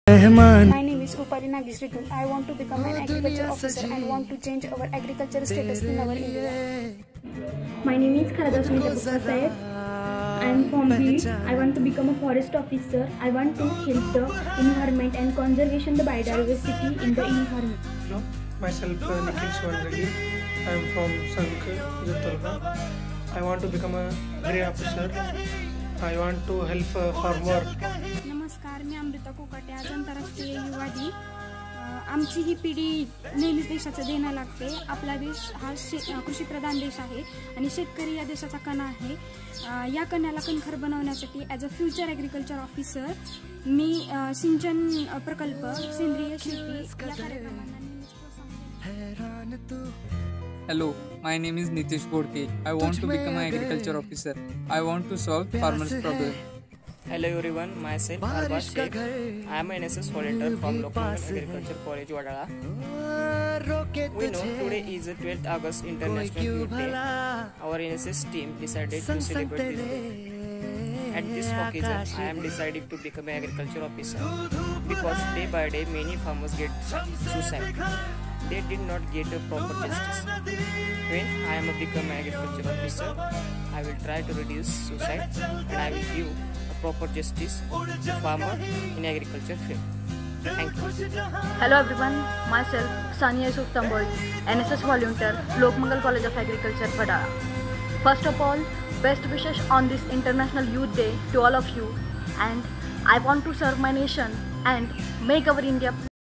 My name is Rupali Nagisridun. I want to become an agriculture officer and want to change our agriculture status in our India. My name is Kharada Sunita Said. I am from B. I want to become a forest officer. I want to help the environment and conservation the biodiversity in the environment. Hello, myself Nikhil Swarnagi. I am from Sank, Jattalga. I want to become a agri officer. I want to help farmer. नमस्कार, मी अमृता कोकाटे. आज आंतरराष्ट्रीय युवा दिन. आमची ही पिढी नेहमीच देशाचं देणं लागते. आपला देश हा कृषीप्रधान देश आहे आणि शेतकरी या देशाचा कणा आहे. या कण्याला कणखर बनवण्यासाठी as a future agriculture officer मी सिंचन प्रकल्प, सेंद्रिय शेती या कार्यक्रमांना Hello, my name is Nitish Bodke. I want to become an agriculture officer. I want to solve farmers' problem. Hello everyone, myself Arbaz Sheikh. I am an NSS volunteer from Loknagar Agriculture College, Wadala. We know today is the 12th August International Youth Day. Our NSS team decided to celebrate this day. At this occasion, I am decided to become an agriculture officer because day by day many farmers get suicide. They did not get the proper justice. When I am become an agriculture officer, I will try to reduce suicide and I will give a proper justice to farmer in agriculture field. Thank you. Hello everyone, myself Sania Yusuf Tamboi, NSS volunteer, Lokmangal College of Agriculture, Vadala. First of all, best wishes on this International Youth Day to all of you, and I want to serve my nation and make our India